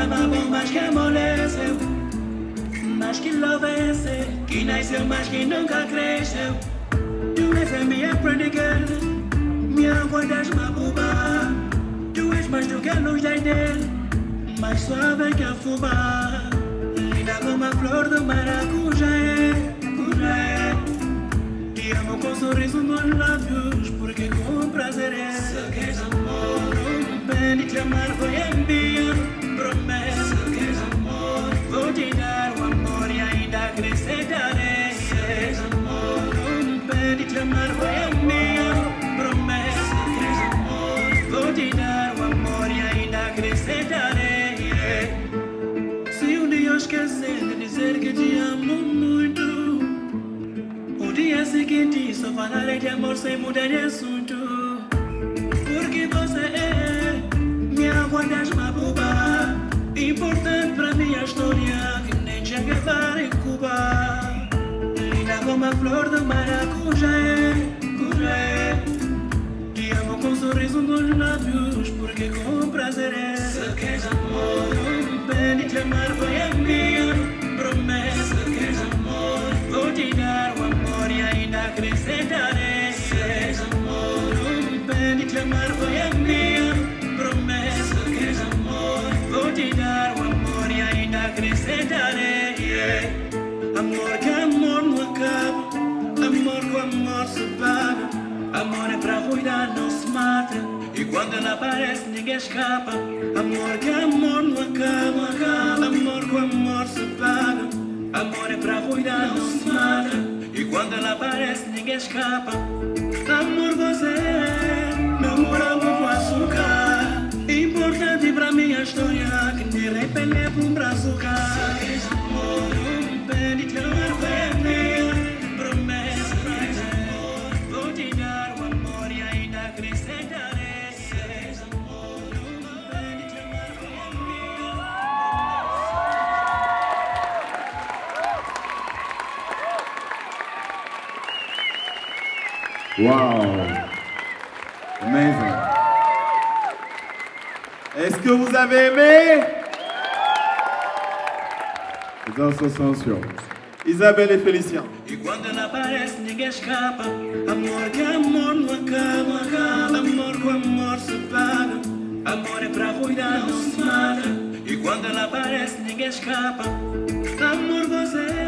ama bom, mas que amoleceu. Mas que enlouquece, que nasceu, mas que nunca cresceu. Tu és a minha pretty girl, minha guardas mabuba. Tu és mais do que a luz da dele, mais suave que a fubá. Linda como a flor do maracujá, cujá. Te amo com sorriso nos lábios, porque com prazer é. Se queres amor, bem de te amar foi a minha promessa. Se queres amor, vou te dar o amor e ainda acrescentarei. Se queres amor, bem de te amar foi a minha promessa. Se queres amor, vou te dar o amor e ainda acrescentarei. Se um dia eu esquecer de dizer que te amo muito, o dia seguinte só falarei de amor sem mudar de assunto. Porque você é minha guarda mabuba, importante pra minha história, que nem chega a em Cuba. Linda como a flor do maracujá, cujá. Te amo com sorriso nos lábios, porque com prazer é. Se queres amor, bem de te amar foi a minha promessa. Se queres amor, vou te dar o amor e ainda acrescentarei. Se queres amor, bem de te amar foi a minha promessa. Se queres amor, vou te dar o amor e ainda acrescentarei. Amor que amor não acaba, amor com amor se paga. Amor é pra cuidar, não se mata, e quando ela aparece ninguém escapa. Amor que amor não acaba, amor com amor se paga. Amor é pra cuidar, não se mata, e quando ela aparece ninguém escapa. Amor você é meu morango com açúcar, importante pra minha história, que de repente é pra um braço cá. Se queres amor, bem de te amar foi a minha promessa. Vou te dar o amor e ainda acrescentarei. Se queres amor, bem de te amar foi a minha. Wow! Amazing! Est-ce que vous avez aimé? Les autres sont sûrs. Isabelle et Félicien. E quando ela aparece ninguém escapa. Amor que amor não acaba, amor com amor se paga. Amor é pra cuidar, não se mata, e quando ela aparece ninguém escapa. Amor você